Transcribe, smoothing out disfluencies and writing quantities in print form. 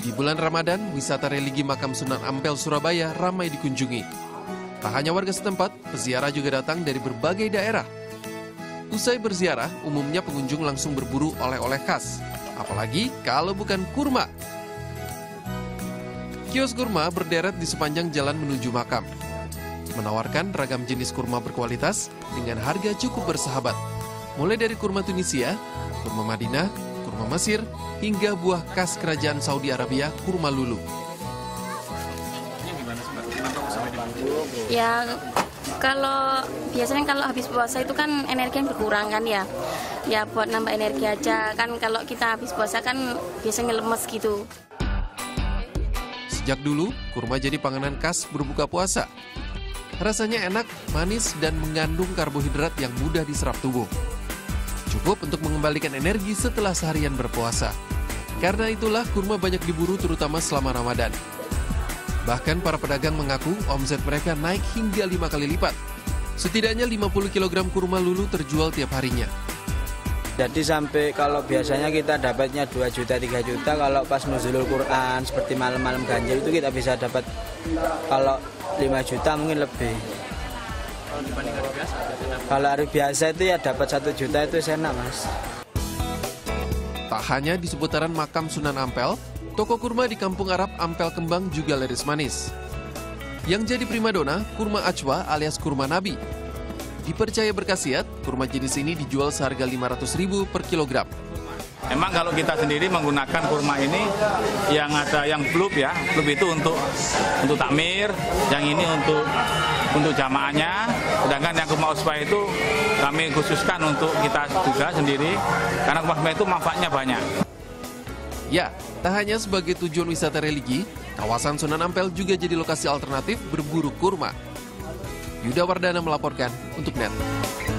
Di bulan Ramadan, wisata religi Makam Sunan Ampel Surabaya ramai dikunjungi. Tak hanya warga setempat, peziarah juga datang dari berbagai daerah. Usai berziarah, umumnya pengunjung langsung berburu oleh-oleh khas. Apalagi kalau bukan kurma. Kios kurma berderet di sepanjang jalan menuju makam. Menawarkan ragam jenis kurma berkualitas dengan harga cukup bersahabat. Mulai dari kurma Tunisia, kurma Madinah, kurma Mesir, hingga buah khas kerajaan Saudi Arabia, kurma lulu. Ya, kalau biasanya kalau habis puasa itu kan energi yang berkurang kan ya. Ya buat nambah energi aja kan, kalau kita habis puasa kan biasanya lemes gitu. Sejak dulu, kurma jadi panganan khas berbuka puasa. Rasanya enak, manis, dan mengandung karbohidrat yang mudah diserap tubuh. Cukup untuk mengembalikan energi setelah seharian berpuasa. Karena itulah kurma banyak diburu terutama selama Ramadan. Bahkan para pedagang mengaku omset mereka naik hingga 5 kali lipat. Setidaknya 50 kg kurma lulu terjual tiap harinya. Jadi sampai kalau biasanya kita dapatnya 2 juta, 3 juta, kalau pas nuzulul Quran seperti malam-malam ganjil itu kita bisa dapat kalau 5 juta mungkin lebih. Kalau hari biasa itu ya dapat 1 juta itu enak, Mas. Tak hanya di seputaran makam Sunan Ampel, toko kurma di Kampung Arab Ampel Kembang juga laris manis. Yang jadi primadona, kurma Ajwa alias kurma Nabi. Dipercaya berkhasiat, kurma jenis ini dijual seharga Rp500.000 per kilogram. Memang kalau kita sendiri menggunakan kurma ini yang ada yang blub ya, blub itu untuk takmir, yang ini untuk jamaahnya, sedangkan yang kurma Ajwa itu kami khususkan untuk kita juga sendiri, karena kurma itu manfaatnya banyak. Ya, tak hanya sebagai tujuan wisata religi, kawasan Sunan Ampel juga jadi lokasi alternatif berburu kurma. Yuda Wardana melaporkan untuk NET.